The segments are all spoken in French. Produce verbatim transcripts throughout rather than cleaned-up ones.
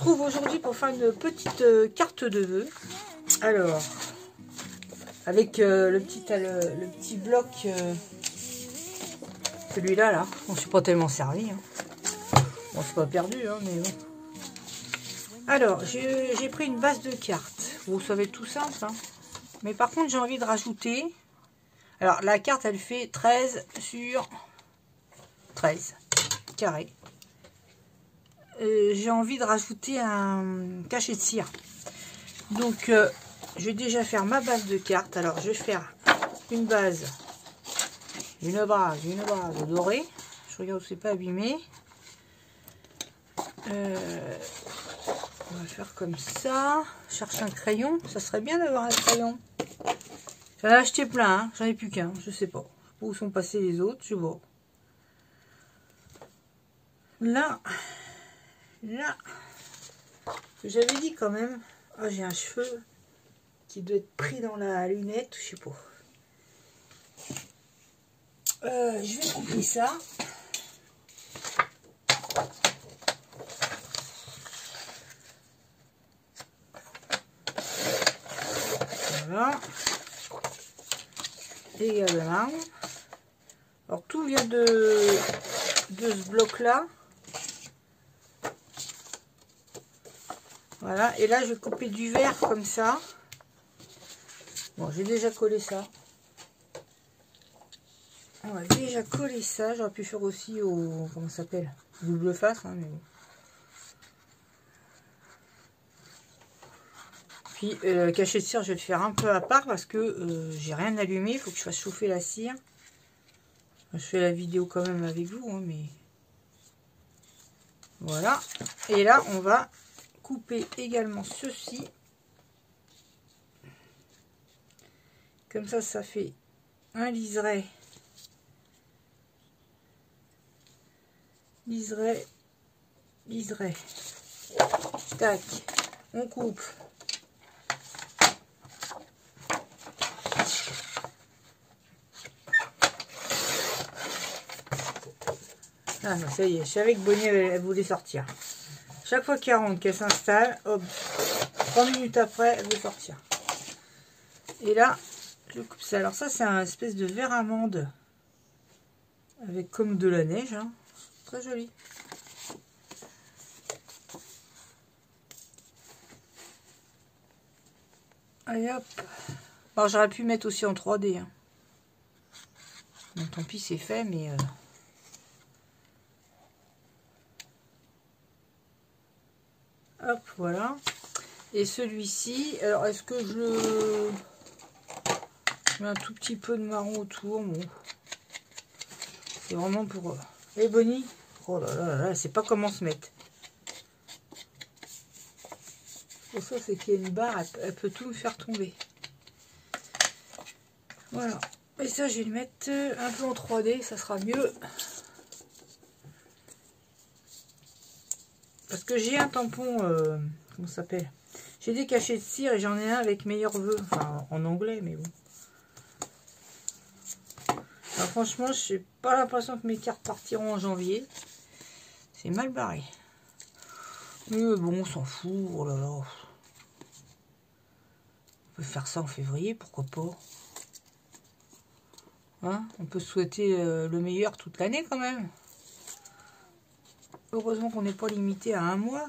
retrouve aujourd'hui pour faire une petite euh, carte de vœux. Alors, avec euh, le, petit, euh, le, le petit bloc, euh, celui-là, là, on ne s'est pas tellement servi. Hein. Bon, c'est pas perdu, hein, mais bon. Alors, j'ai pris une base de cartes. Vous savez, tout simple. Hein. Mais par contre, j'ai envie de rajouter... Alors, la carte, elle fait treize sur treize carré. Euh, j'ai envie de rajouter un cachet de cire. Donc, euh, je vais déjà faire ma base de cartes. Alors, je vais faire une base, une base, une base dorée. Je regarde où c'est pas abîmé. Euh, on va faire comme ça. Je cherche un crayon. Ça serait bien d'avoir un crayon. J'en ai acheté plein. Hein. J'en ai plus qu'un. Je sais pas. Où sont passés les autres? Je vois. Là. Là. J'avais dit quand même. Oh, j'ai un cheveu qui doit être pris dans la lunette. Je sais pas. Euh, je vais couper ça. Voilà. Également. Alors tout vient de, de ce bloc là. Voilà. Et là je vais couper du verre comme ça. Bon, j'ai déjà collé ça. On va déjà coller ça. J'aurais pu faire aussi au... Comment ça s'appelle? Double face. Hein, mais bon. Puis euh, le cachet de cire, je vais le faire un peu à part parce que euh, j'ai rien allumé. Il faut que je fasse chauffer la cire. Je fais la vidéo quand même avec vous. Hein, mais voilà. Et là, on va couper également ceci. Comme ça, ça fait un liseré. Liseré. Liseré. Tac. On coupe. Ah non, ça y est, je savais que Bonnie elle, elle voulait sortir. Chaque fois qu'elle rentre, qu'elle s'installe, hop, trois minutes après, elle veut sortir. Et là, je coupe ça. Alors ça, c'est un espèce de verre amande. Avec comme de la neige. Hein. Très joli. Allez hop. Alors j'aurais pu mettre aussi en trois D. Hein. Bon, tant pis, c'est fait, mais... Euh... Hop, voilà. Et celui-ci, alors est-ce que je... je mets un tout petit peu de marron autour? Bon. C'est vraiment pour... Eh hey, Bonnie, oh là là là là, c'est pas comment se mettre. Pour ça, c'est qu'il y a une barre, elle, elle peut tout me faire tomber. Voilà. Et ça, je vais le mettre un peu en trois D, ça sera mieux. Parce que j'ai un tampon, euh, comment ça s'appelle? J'ai des cachets de cire et j'en ai un avec meilleurs vœux. Enfin, en anglais, mais bon. Alors, franchement, je n'ai pas l'impression que mes cartes partiront en janvier. C'est mal barré. Mais bon, on s'en fout. Oh là là. On peut faire ça en février, pourquoi pas. Hein? On peut souhaiter euh, le meilleur toute l'année quand même. Heureusement qu'on n'est pas limité à un mois.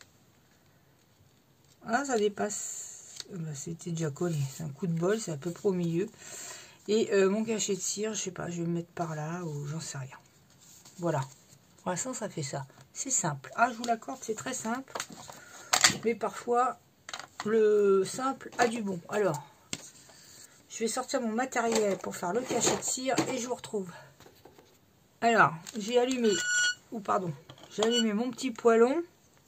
Ah, ça dépasse. Bah, c'était déjà collé. C'est un coup de bol, c'est à peu près au milieu. Et euh, mon cachet de cire, je sais pas, je vais le mettre par là ou j'en sais rien. Voilà. Pour l'instant, ça fait ça. C'est simple. Ah, je vous l'accorde, c'est très simple. Mais parfois, le simple a du bon. Alors, je vais sortir mon matériel pour faire le cachet de cire et je vous retrouve. Alors, j'ai allumé, ou pardon, j'ai allumé mon petit poêlon.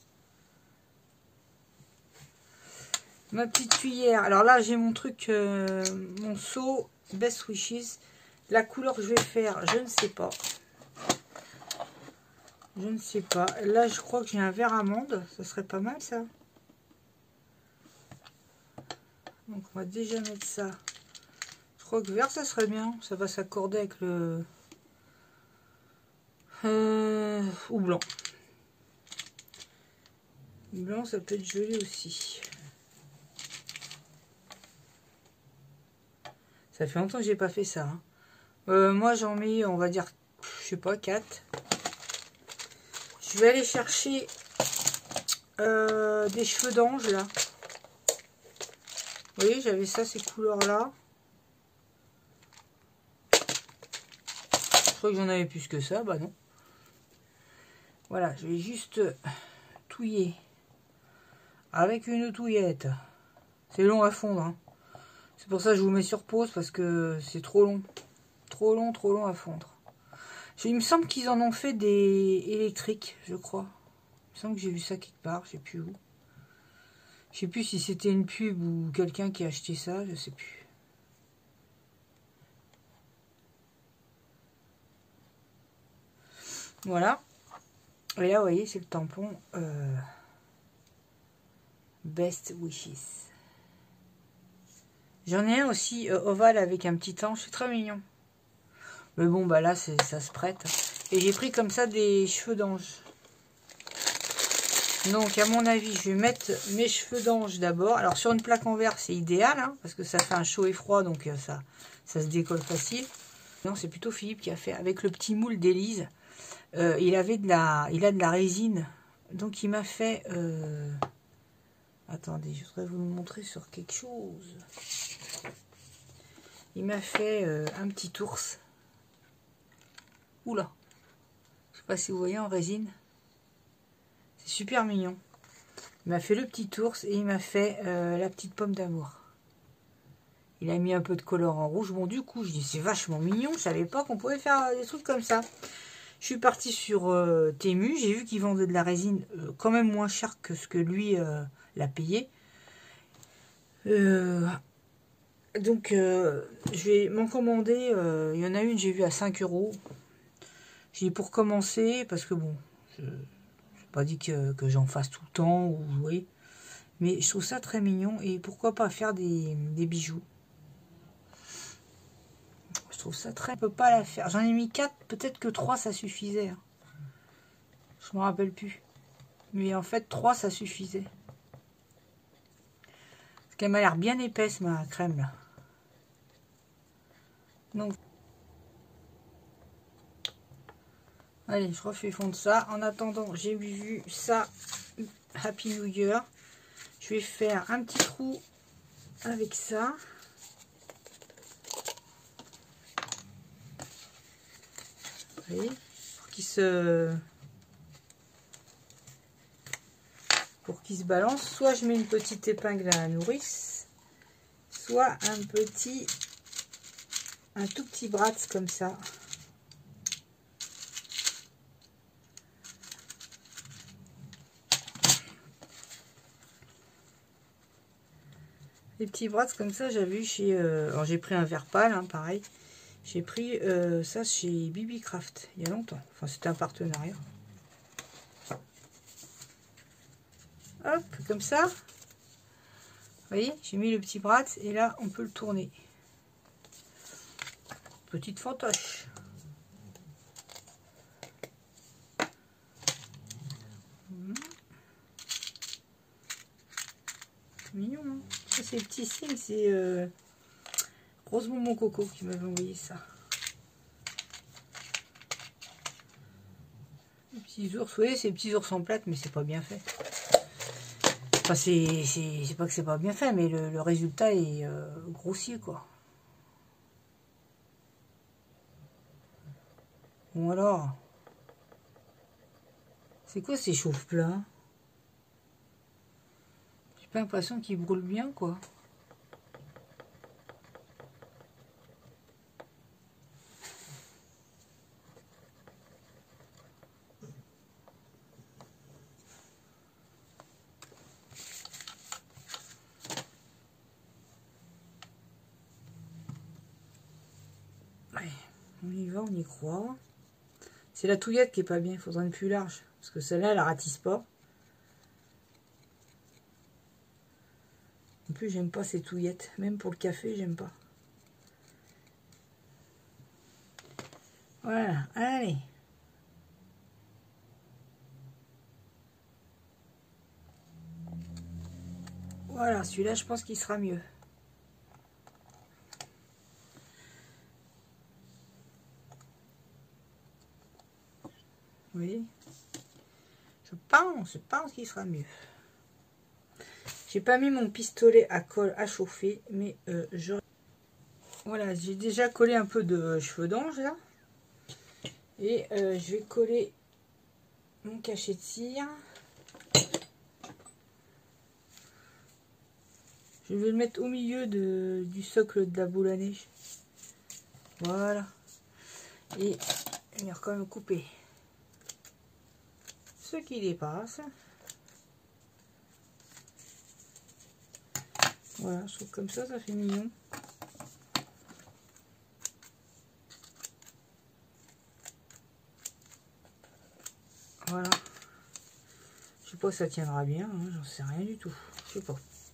Ma petite cuillère. Alors là, j'ai mon truc, euh, mon seau Best Wishes. La couleur que je vais faire, je ne sais pas. Je ne sais pas. Là, je crois que j'ai un vert amande. Ça serait pas mal, ça. Donc, on va déjà mettre ça. Je crois que vert, ça serait bien. Ça va s'accorder avec le... Euh, ou blanc. Blanc, ça peut être joli aussi. Ça fait longtemps que j'ai pas fait ça. Hein. Euh, moi, j'en mets, on va dire, je sais pas, quatre. Je vais aller chercher euh, des cheveux d'ange, là. Vous voyez, j'avais ça, ces couleurs-là. Je crois que j'en avais plus que ça. Bah non. Voilà, je vais juste touiller avec une touillette. C'est long à fondre. Hein. C'est pour ça que je vous mets sur pause, parce que c'est trop long. Trop long, trop long à fondre. Il me semble qu'ils en ont fait des électriques, je crois. Il me semble que j'ai vu ça quelque part, je sais plus où. Je sais plus si c'était une pub ou quelqu'un qui a acheté ça, je sais plus. Voilà. Et là, vous voyez, c'est le tampon euh, Best Wishes. J'en ai un aussi euh, ovale avec un petit ange, c'est très mignon. Mais bon, bah là, ça se prête. Et j'ai pris comme ça des cheveux d'ange. Donc, à mon avis, je vais mettre mes cheveux d'ange d'abord. Alors, sur une plaque en verre, c'est idéal, hein, parce que ça fait un chaud et froid, donc euh, ça, ça se décolle facile. Non, c'est plutôt Philippe qui a fait, avec le petit moule d'Élise. Euh, il avait de la, il a de la résine. Donc, il m'a fait... Euh... Attendez, je voudrais vous le montrer sur quelque chose. Il m'a fait euh, un petit ours. Oula. Je sais pas si vous voyez en résine. C'est super mignon. Il m'a fait le petit ours et il m'a fait euh, la petite pomme d'amour. Il a mis un peu de colorant en rouge. Bon, du coup, je dis c'est vachement mignon. Je savais pas qu'on pouvait faire des trucs comme ça. Je suis partie sur euh, Temu. J'ai vu qu'ils vendaient de la résine euh, quand même moins cher que ce que lui euh, l'a payé. Euh, donc, euh, je vais m'en commander. Euh, il y en a une, j'ai vu à cinq euros. J'ai dit pour commencer, parce que bon, je n'ai pas dit que, que j'en fasse tout le temps, ou oui. Mais je trouve ça très mignon. Et pourquoi pas faire des, des bijoux. Je trouve ça très... On peut pas la faire. J'en ai mis quatre, peut-être que trois ça suffisait. Hein. Je me rappelle plus. Mais en fait, trois ça suffisait. Parce qu'elle m'a l'air bien épaisse, ma crème là. Donc... Allez, je refais fondre ça. En attendant, j'ai vu ça. Happy New Year. Je vais faire un petit trou avec ça. Vous voyez, pour qu'il se... Pour qu'il se balance. Soit je mets une petite épingle à la nourrice. Soit un petit... Un tout petit bratz comme ça. Les petits bras comme ça, j'ai vu chez... Euh, alors j'ai pris un verre pâle, hein, pareil. J'ai pris euh, ça chez Bibi Craft, il y a longtemps. Enfin, c'était un partenariat. Hop, comme ça. Vous voyez, j'ai mis le petit bras et là, on peut le tourner. Petite fantoche. Mignon, hein. Ça, c'est petits signes, c'est euh, Rose Bonbon Coco qui m'avait envoyé ça. Les petits ours, vous voyez, c'est petits ours en plate, mais c'est pas bien fait. Enfin, c'est pas que c'est pas bien fait, mais le, le résultat est euh, grossier, quoi. Bon alors, c'est quoi ces chauves plats? J'ai pas l'impression qu'ils brûlent bien, quoi. Ouais, on y va, on y croit. C'est la touillette qui est pas bien, il faudrait une plus large. Parce que celle-là, elle la ratisse pas. En plus, j'aime pas ces touillettes. Même pour le café, j'aime pas. Voilà, allez. Voilà, celui-là, je pense qu'il sera mieux. Oui. Je pense, je pense qu'il sera mieux. J'ai pas mis mon pistolet à colle à chauffer, mais euh, je... Voilà, j'ai déjà collé un peu de cheveux d'ange là. Et euh, je vais coller mon cachet de cire. Je vais le mettre au milieu de, du socle de la boule à neige. Voilà. Et venir quand même couper ce qui dépasse. Voilà, je trouve comme ça, ça fait mignon. Voilà. Je sais pas si ça tiendra bien, hein, j'en sais rien du tout. Je sais pas.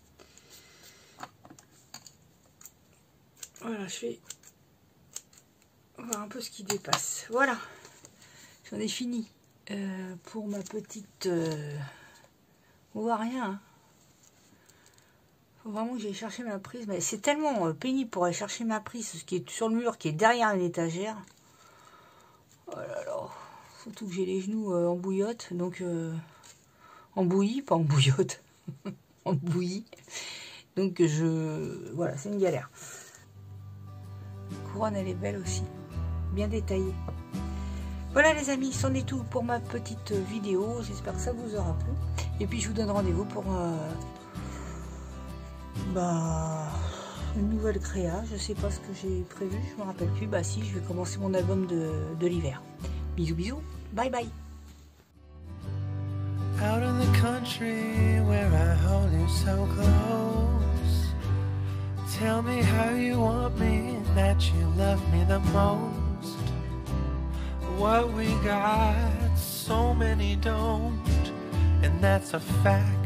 Voilà, je vais voir un peu ce qui dépasse. Voilà. J'en ai fini euh, pour ma petite... Euh... On voit rien. Hein. Faut vraiment que j'aille chercher ma prise. Mais c'est tellement euh, pénible pour aller chercher ma prise, ce qui est sur le mur, qui est derrière l'étagère. Oh là là. Surtout que j'ai les genoux euh, en bouillotte. Donc, euh, en bouillie, pas en bouillotte. En bouillie. Donc, je... Voilà, c'est une galère. La couronne, elle est belle aussi. Bien détaillée. Voilà les amis, c'en est tout pour ma petite vidéo. J'espère que ça vous aura plu. Et puis je vous donne rendez-vous pour euh, bah, une nouvelle créa. Je sais pas ce que j'ai prévu, je me rappelle plus. Bah si, je vais commencer mon album de, de l'hiver. Bisous bisous, bye bye. Out in the country where I hold you so close. Tell me how you want me, that you love me the most. What we got, so many don't, and that's a fact.